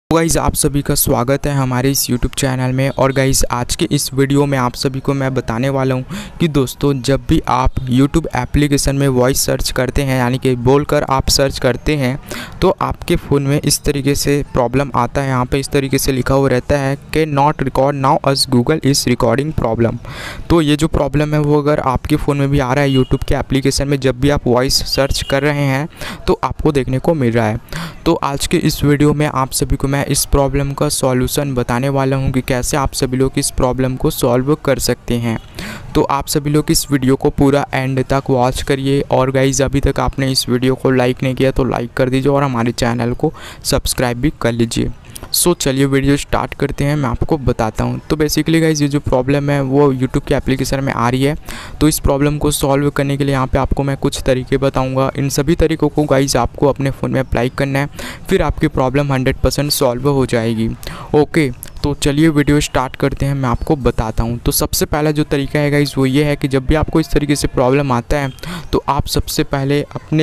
तो गाइज़ आप सभी का स्वागत है हमारे इस YouTube चैनल में। और गाइज़ आज के इस वीडियो में आप सभी को मैं बताने वाला हूं कि दोस्तों जब भी आप YouTube एप्लीकेशन में वॉइस सर्च करते हैं यानी कि बोलकर आप सर्च करते हैं तो आपके फ़ोन में इस तरीके से प्रॉब्लम आता है। यहाँ पे इस तरीके से लिखा हुआ रहता है कि not record now us Google is recording problem. तो ये जो प्रॉब्लम है वो अगर आपके फ़ोन में भी आ रहा है YouTube के एप्लीकेशन में जब भी आप वॉइस सर्च कर रहे हैं तो आपको देखने को मिल रहा है। तो आज के इस वीडियो में आप सभी को मैं इस प्रॉब्लम का सॉल्यूशन बताने वाला हूं कि कैसे आप सभी लोग इस प्रॉब्लम को सॉल्व कर सकते हैं। तो आप सभी लोग इस वीडियो को पूरा एंड तक वॉच करिए। और गाइज़ अभी तक आपने इस वीडियो को लाइक नहीं किया तो लाइक कर दीजिए और हमारे चैनल को सब्सक्राइब भी कर लीजिए। सो चलिए वीडियो स्टार्ट करते हैं, मैं आपको बताता हूं। तो बेसिकली गाइज़ ये जो प्रॉब्लम है वो YouTube के एप्लीकेशन में आ रही है। तो इस प्रॉब्लम को सॉल्व करने के लिए यहाँ पे आपको मैं कुछ तरीके बताऊंगा। इन सभी तरीक़ों को गाइज़ आपको अपने फ़ोन में अप्लाई करना है, फिर आपकी प्रॉब्लम 100% सॉल्व हो जाएगी। ओके, तो चलिए वीडियो स्टार्ट करते हैं, मैं आपको बताता हूं। तो सबसे पहला जो तरीका है गाइज़ वो ये है कि जब भी आपको इस तरीके से प्रॉब्लम आता है तो आप सबसे पहले अपने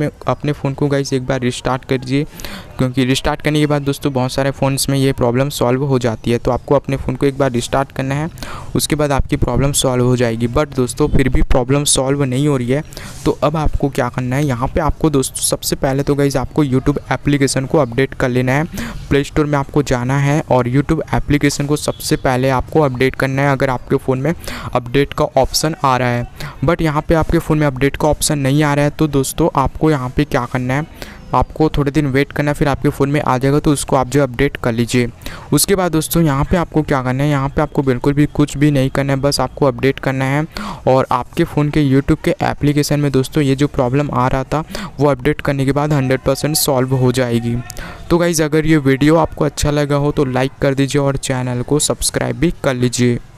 फ़ोन को गाइज़ एक बार रिस्टार्ट करिए, क्योंकि रिस्टार्ट करने के बाद दोस्तों बहुत सारे फ़ोन्स में ये प्रॉब्लम सॉल्व हो जाती है। तो आपको अपने फ़ोन को एक बार रिस्टार्ट करना है, उसके बाद आपकी प्रॉब्लम सॉल्व हो जाएगी। बट दोस्तों फिर भी प्रॉब्लम सॉल्व नहीं हो रही है तो अब आपको क्या करना है, यहाँ पे आपको दोस्तों सबसे पहले तो गाइज़ आपको YouTube एप्लीकेशन को अपडेट कर लेना है। प्ले स्टोर में आपको जाना है और YouTube एप्लीकेशन को सबसे पहले आपको अपडेट करना है। अगर आपके फ़ोन में अपडेट का ऑप्शन आ रहा है बट यहाँ पे आपके फ़ोन में अपडेट का ऑप्शन नहीं आ रहा है तो दोस्तों आपको यहाँ पे क्या करना है, आपको थोड़े दिन वेट करना है, फिर आपके फ़ोन में आ जाएगा तो उसको आप जो अपडेट कर लीजिए। उसके बाद दोस्तों यहाँ पे आपको क्या करना है, यहाँ पे आपको बिल्कुल भी कुछ भी नहीं करना है, बस आपको अपडेट करना है। और आपके फ़ोन के YouTube के एप्लीकेशन में दोस्तों ये जो प्रॉब्लम आ रहा था वो अपडेट करने के बाद 100% सॉल्व हो जाएगी। तो गाइज़ अगर ये वीडियो आपको अच्छा लगा हो तो लाइक कर दीजिए और चैनल को सब्सक्राइब भी कर लीजिए।